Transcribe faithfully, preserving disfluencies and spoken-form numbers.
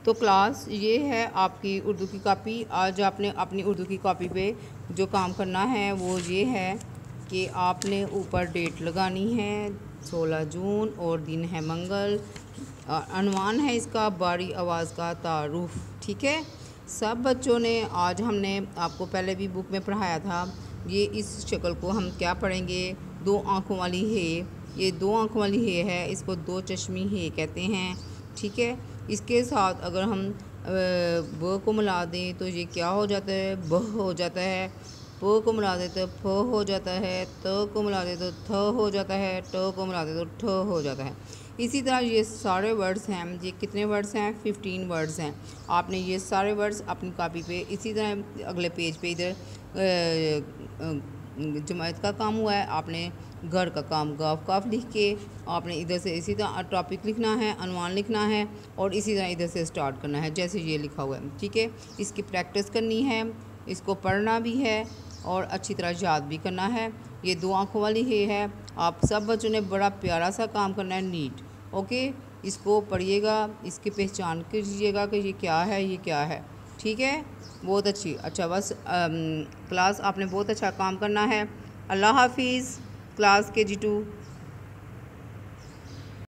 तो क्लास ये है आपकी उर्दू की कॉपी। आज आपने अपनी उर्दू की कॉपी पे जो काम करना है वो ये है कि आपने ऊपर डेट लगानी है सोलह जून और दिन है मंगल। अनवान है इसका बारी आवाज़ का तारुफ। ठीक है सब बच्चों ने, आज हमने आपको पहले भी बुक में पढ़ाया था। ये इस शक्ल को हम क्या पढ़ेंगे, दो आँखों वाली है। ये दो आँखों वाली है है इसको दो चश्मी है कहते हैं। ठीक है इसके साथ अगर हम ब को मिला दें तो ये क्या हो जाता है, ब हो जाता है। प को मिला दे तो फ हो जाता है। त को मिला दे तो थ हो जाता है। ट को मिला दे तो ठ हो जाता है। इसी तरह ये सारे वर्ड्स हैं, ये कितने वर्ड्स हैं, फिफ्टीन वर्ड्स हैं। आपने ये सारे वर्ड्स अपनी कॉपी पे इसी तरह अगले पेज पे इधर जमायत का काम हुआ है, आपने घर का काम गाफ काफ लिख के आपने इधर से इसी तरह टॉपिक लिखना है, अनुमान लिखना है और इसी तरह इधर से स्टार्ट करना है जैसे ये लिखा हुआ है। ठीक है इसकी प्रैक्टिस करनी है, इसको पढ़ना भी है और अच्छी तरह याद भी करना है। ये दो आँखों वाली है, है। आप सब बच्चों ने बड़ा प्यारा सा काम करना है, नीट। ओके इसको पढ़िएगा, इसकी पहचान कीजिएगा कि ये क्या है, ये क्या है। ठीक है बहुत अच्छी। अच्छा बस आम, क्लास आपने बहुत अच्छा काम करना है। अल्लाह हाफिज़ क्लास के जी टू।